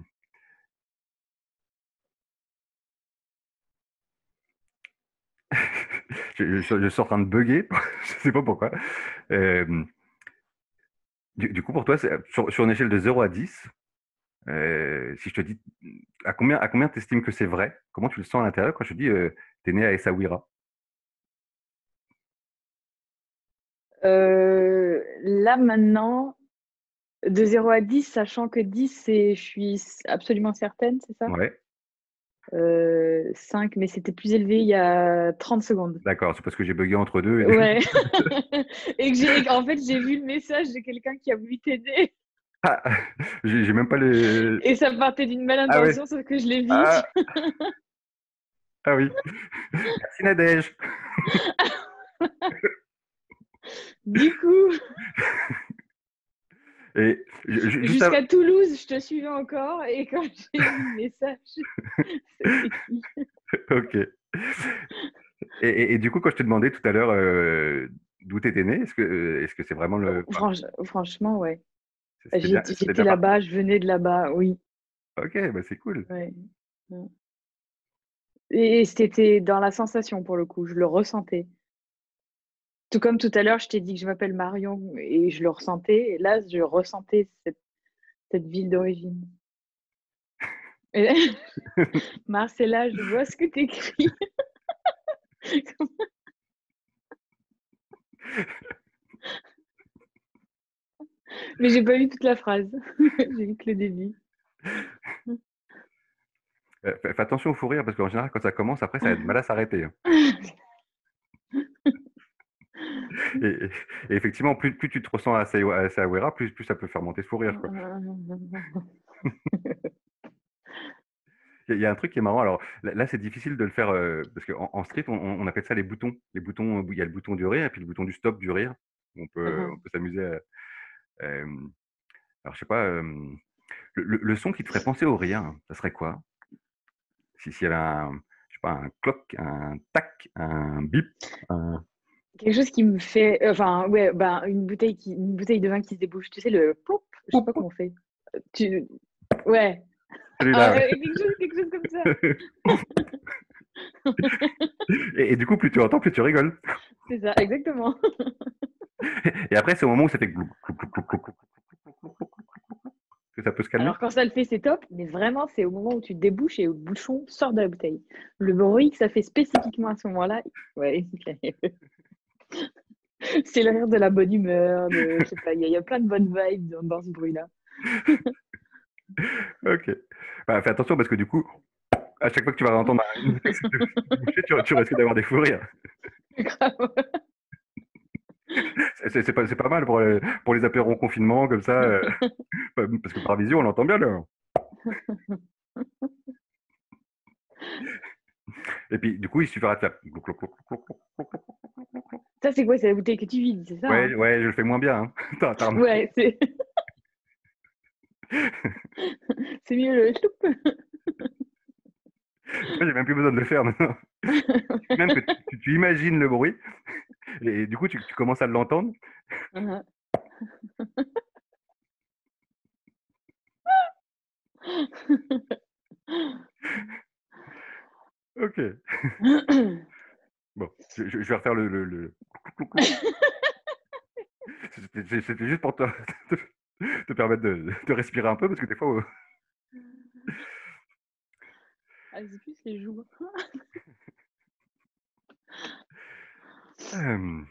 je, je suis je suis en train de bugger, je sais pas pourquoi. Euh, du, du coup, pour toi, c'est- sur, sur une échelle de zéro à dix, euh, si je te dis à combien, à combien tu estimes que c'est vrai, comment tu le sens à l'intérieur quand je te dis euh, t'es né à Essaouira? Euh, là maintenant, de zéro à dix, sachant que dix, c'est, je suis absolument certaine, c'est ça? Ouais, Euh, cinq, mais c'était plus élevé il y a trente secondes. d'accord, c'est parce que j'ai bugué entre deux. Et... Ouais. Et que j'ai, en fait, j'ai vu le message de quelqu'un qui a voulu t'aider. Ah, j'ai j'ai même pas les. Et ça partait d'une belle Ah ouais, intention, sauf que je l'ai ah, vite. ah oui. Merci Nadège. Du coup, Et ju- ju- juste avant- jusqu'à Toulouse, je te suivais encore. Et quand j'ai vu le message, c'était qui? Ok. Et, et- et du coup, quand je te demandais tout à l'heure euh, d'où tu étais né, est-ce que euh, est-ce que c'est vraiment le. Enfin, Franch- franchement, ouais. c'était bien, J'étais c'était j'étais bien parti. là-bas, je venais de là-bas, oui. Ok, bah c'est cool. Ouais. Mm. Et c'était dans la sensation pour le coup, je le ressentais. Tout comme tout à l'heure, je t'ai dit que je m'appelle Marion et je le ressentais. Et là, je ressentais cette, cette ville d'origine. Et Marcella, je vois ce que tu écris. Mais j'ai pas lu toute la phrase. J'ai lu que le début. Euh, fais, fais attention au fou rire parce qu'en général, quand ça commence, après, ça a du mal à s'arrêter, hein. Et, et- et effectivement, plus, plus tu te ressens à Essaouira, plus, plus ça peut faire monter ce fou rire, quoi. Il y, a il y a un truc qui est marrant. Alors là, là, c'est difficile de le faire euh, parce qu'en en street, on, on appelle ça les boutons. Les boutons, où il y a le bouton du rire et puis le bouton du stop du rire. On peut, on peut s'amuser à. euh, alors, je sais pas, euh, le, le- le son qui te ferait penser au rire, ça serait quoi? Si, s'il y avait un, je sais pas, un cloc, un tac, un bip, un. Quelque chose qui me fait. Enfin, ouais, ben, une bouteille, qui, une bouteille de vin qui se débouche. Tu sais, le pop, je sais Poup, pas poup. comment on fait. Tu... Ouais. Celui-là, Ah, ouais. euh, quelque chose, quelque chose comme ça. Et, et du coup, plus tu entends, plus tu rigoles. C'est ça, exactement. Et après, c'est au moment où ça fait glou, glou, glou, glou, glou, glou, glou, glou, que ça peut se calmer. Alors, quand ça le fait, c'est top, mais vraiment, c'est au moment où tu débouches et le bouchon sort de la bouteille. Le bruit que ça fait spécifiquement à ce moment-là, ouais, c'est le rire de la bonne humeur, de, je sais pas, il y, a- il y a plein de bonnes vibes dans, dans ce bruit-là. Ok. Bah, fais attention parce que du coup, à chaque fois que tu vas entendre une bouteille se boucher, tu, tu risques d'avoir des fous rires. Grave. C'est c'est- c'est pas, c'est pas mal pour les, pour les apéros en confinement, comme ça. euh, parce que par visio, on l'entend bien, là. Et puis, du coup, il suffira de faire. Glouc, glouc, glouc, glouc, glouc, glouc, glouc, glouc, glouc. Ça, c'est quoi? C'est la bouteille que tu vides, c'est ça, Ouais, hein? ouais, je le fais moins bien, hein. T'as- t'as remarqué. Ouais, c'est c'est mieux le chloup. Après, j'ai même plus besoin de le faire maintenant. Même que tu, tu imagines le bruit, et, du coup, tu, tu commences à l'entendre. Mhm. Ok. Bon, je, je- je vais refaire le. le, le... C'était c'était juste pour te, te, te permettre de, de respirer un peu, parce que des fois. euh, Ah, c'est plus les joues. euh,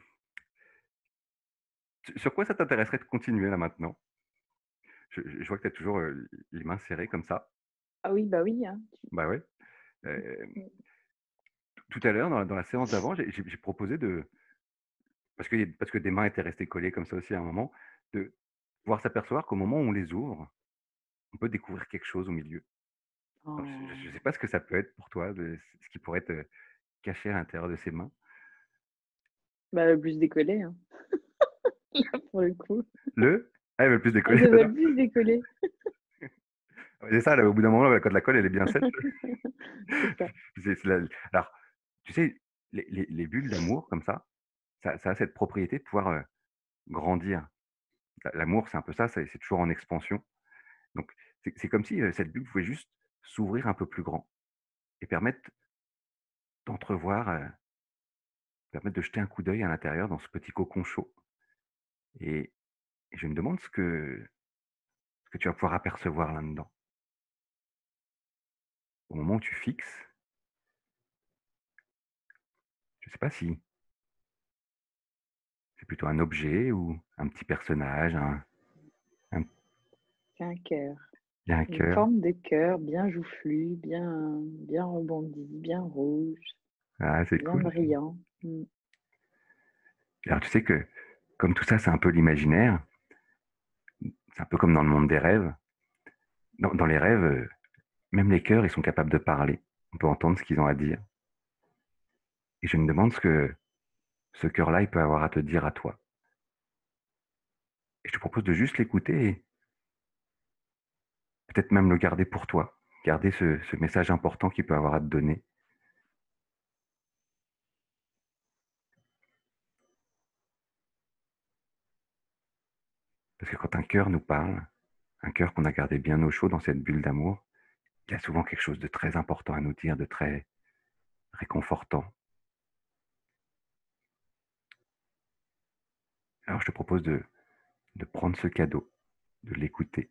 sur quoi ça t'intéresserait de continuer là maintenant? Je, je vois que tu as toujours euh, les mains serrées comme ça. Ah oui, bah oui, hein. Bah ouais. Euh, tout à l'heure, dans, la- dans la séance d'avant, j'ai j'ai- j'ai proposé de. Parce que, parce que des mains étaient restées collées comme ça aussi à un moment, de pouvoir s'apercevoir qu'au moment où on les ouvre, on peut découvrir quelque chose au milieu. Alors, je ne sais Oh. pas ce que ça peut être pour toi, de- ce qui pourrait être euh, caché à l'intérieur de ces mains. Bah, le plus décollé, hein. Là, pour le coup. Le. Ah, elle veut plus Elle décoller. devait le plus décoller. C'est ça, là, au bout d'un moment, là, quand la colle elle est bien sèche. C'est ça. c'est- c'est la- Alors, tu sais, les, les- les bulles d'amour comme ça, ça, ça a cette propriété de pouvoir euh, grandir. L'amour, c'est un peu ça, c'est c'est toujours en expansion. Donc, c'est c'est comme si euh, cette bulle pouvait juste s'ouvrir un peu plus grand et permettre d'entrevoir, euh, permettre de jeter un coup d'œil à l'intérieur dans ce petit cocon chaud. Et, et je me demande ce que, ce que tu vas pouvoir apercevoir là-dedans. Au moment où tu fixes, je ne sais pas si c'est plutôt un objet ou un petit personnage, un, un, C'est un cœur. il y a un Une cœur. forme de cœur bien joufflu, bien, bien rebondi, bien rouge, Ah, c'est bien cool. brillant. Mm. Alors, tu sais que comme tout ça, c'est un peu l'imaginaire, c'est un peu comme dans le monde des rêves. Dans, dans les rêves, euh, même les cœurs, ils sont capables de parler. On peut entendre ce qu'ils ont à dire. Et je me demande ce que ce cœur-là, il peut avoir à te dire à toi. Et je te propose de juste l'écouter et peut-être même le garder pour toi. Garder ce, ce message important qu'il peut avoir à te donner. Parce que quand un cœur nous parle, un cœur qu'on a gardé bien au chaud dans cette bulle d'amour, il y a souvent quelque chose de très important à nous dire, de très réconfortant. Alors je te propose de, de prendre ce cadeau, de l'écouter,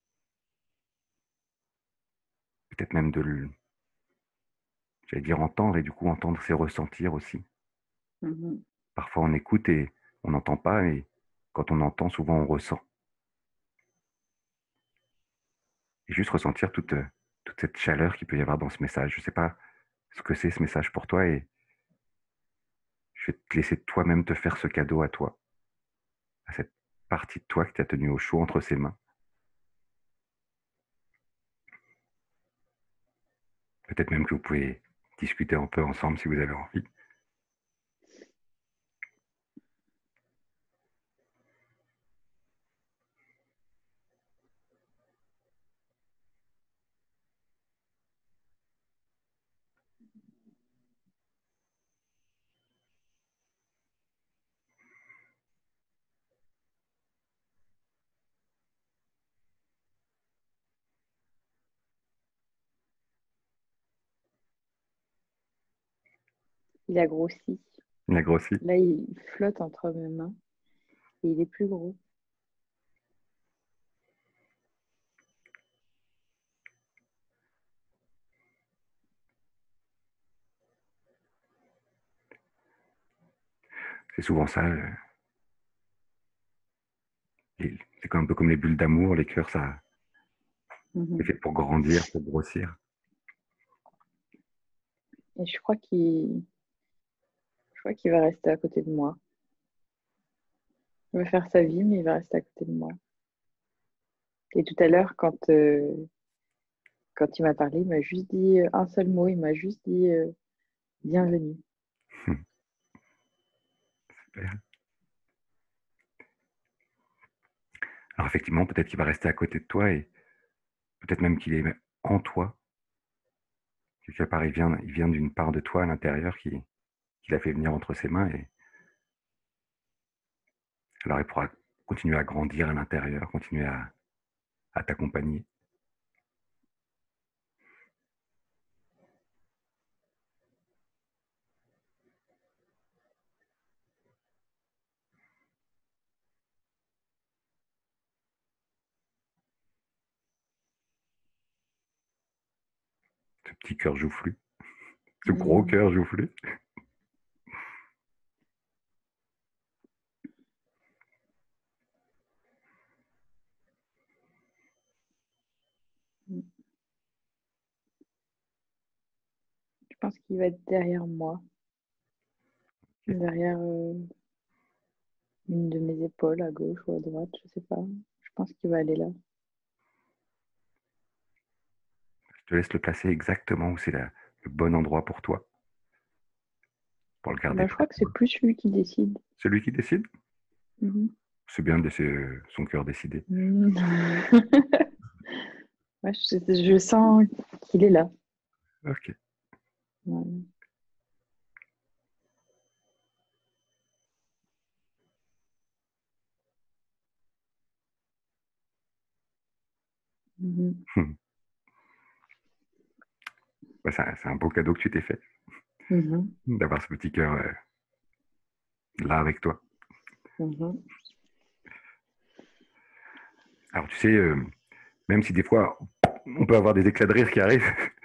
peut-être même de le, j'allais dire entendre, et du coup entendre ses ressentir aussi. Mhm. Parfois on écoute et on n'entend pas, et quand on entend, souvent on ressent. Et juste ressentir toute, euh, toute cette chaleur qu'il peut y avoir dans ce message. Je ne sais pas ce que c'est ce message pour toi, et je vais te laisser toi-même te faire ce cadeau à toi, à cette partie de toi que tu as tenue au chaud entre ses mains. Peut-être même que vous pouvez discuter un peu ensemble si vous avez envie. Il a grossi. Il a grossi. Là, il flotte entre mes mains et il est plus gros. C'est souvent ça. euh, les- C'est un peu comme les bulles d'amour, les cœurs, ça c'est Mhm. fait pour grandir, pour grossir. Et je crois qu'il je crois qu'il va rester à côté de moi. Il va faire sa vie, mais il va rester à côté de moi. Et tout à l'heure, quand, euh, quand il m'a parlé, il m'a juste dit euh, un seul mot. Il m'a juste dit euh, bienvenue. Super. Alors effectivement, peut-être qu'il va rester à côté de toi et peut-être même qu'il est en toi. Quelque part, il vient, il vient d'une part de toi à l'intérieur qui, qui l'a fait venir entre ses mains et alors il pourra continuer à grandir à l'intérieur, continuer à, à t'accompagner. Ce petit cœur joufflu, ce gros Mhm. cœur joufflu. Je pense qu'il va être derrière moi, derrière euh, une de mes épaules, à gauche ou à droite, je sais pas. Je pense qu'il va aller là. Je te laisse le placer exactement où c'est la- le bon endroit pour toi, pour le garder Bah, je près crois de que c'est toi. plus lui qui décide. Celui qui décide, Mhm. c'est bien de laisser euh, son cœur décider. Mhm. Ouais, je, je sens qu'il est là. Ok. Voilà. Mhm. Ouais, c'est un, c'est un beau cadeau que tu t'es fait, Mhm. d'avoir ce petit cœur euh, là avec toi. Mhm. Alors, tu sais, euh, même si des fois, on peut avoir des éclats de rire qui arrivent,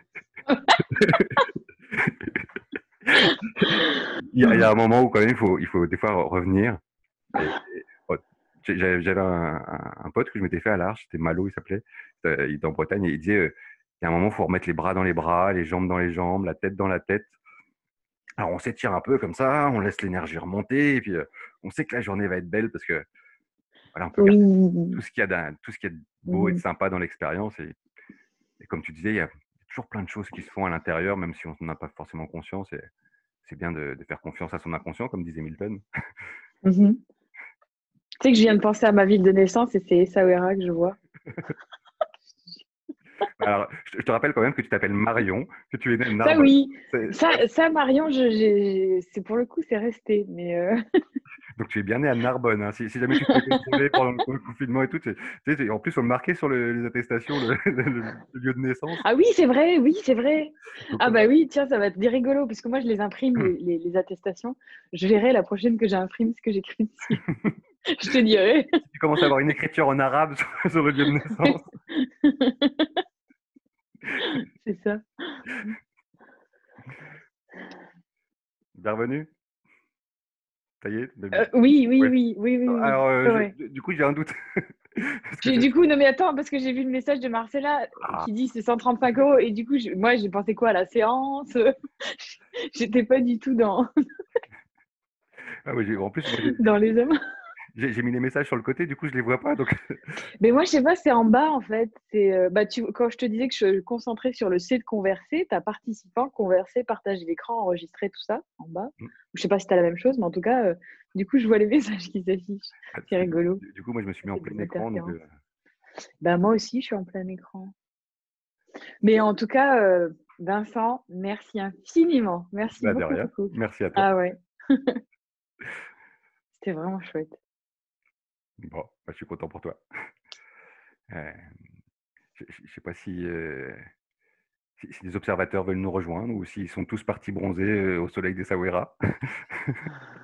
il y, a, il y a un moment où quand même, il faut, il faut des fois revenir. Et, et, oh, j'ai- j'avais j'avais un, un- un pote que je m'étais fait à l'Arche, c'était Malo, il s'appelait, euh, il était en Bretagne, et il disait, euh, il y a un moment, il faut remettre les bras dans les bras, les jambes dans les jambes, la tête dans la tête. Alors, on s'étire un peu comme ça, on laisse l'énergie remonter, et puis euh, on sait que la journée va être belle parce que voilà, on peut garder tout Oui. ce qu'il y a, d'un- tout ce qu'il y a de beau et de Mhm. sympa dans l'expérience. Et, et comme tu disais, il y a toujours plein de choses qui se font à l'intérieur, même si on n'en a pas forcément conscience. Et c'est bien de, de faire confiance à son inconscient, comme disait Milton. Mhm. Tu sais que je viens de penser à ma ville de naissance et c'est Essaouira que je vois. Alors, je, je te rappelle quand même que tu t'appelles Marion, que tu es né à Ça, Narbonne. oui. C'est- Ça, ça Marion, je, j'ai- c'est pour le coup, c'est resté. Mais euh, Donc, tu es bien né à Narbonne. Hein. Si, si jamais tu te fais contrôler pendant le le confinement et tout, tu sais, tu- en plus, on le marquait sur le- les attestations, le, le- le lieu de naissance. Ah oui, c'est vrai, oui, c'est vrai. Donc, Ah euh, bah oui, tiens, ça va être des rigolos, parce que moi, je les imprime, les, les- les attestations. Je verrai la prochaine que j'imprime ce que j'écris dessus. Je te dirai. si tu commences à avoir une écriture en arabe sur, sur le lieu de naissance, C'est ça. bienvenue. Ça y est. Euh, oui, oui, Ouais. oui, oui, oui, oui. Alors, euh, Ouais. j'ai- du coup, j'ai un doute. Parce que J'ai- je- Du coup, non mais attends, parce que j'ai vu le message de Marcella Ah, qui dit c'est cent trente-cinq euros, et du coup, je- moi, j'ai pensé quoi à la séance? J'étais pas du tout dans, ah ouais, j'ai- en plus, moi, j'ai dans les hommes. j'ai- j'ai mis les messages sur le côté, du coup, je les vois pas. Donc, Mais moi, je sais pas, c'est en bas en fait. C'est euh, bah, tu, quand je te disais que je concentrais sur le C de converser, tu as participant, converser, partager l'écran, enregistrer, tout ça en bas. Je sais pas si tu as la même chose, mais en tout cas, euh, du coup, je vois les messages qui s'affichent. parce C'est que du, rigolo. du coup, moi, je me suis mis Ça en fait plein des écran. Donc, interférences. euh, Bah, moi aussi, je suis en plein écran. Mais en tout cas, euh, Vincent, merci infiniment. Merci bah, de beaucoup, rien. beaucoup. Merci à toi. Ah ouais, c'était vraiment chouette. Bon, bah, je suis content pour toi. Euh, je ne sais pas si, euh, si, si les observateurs veulent nous rejoindre ou s'ils sont tous partis bronzer euh, au soleil des Sawera.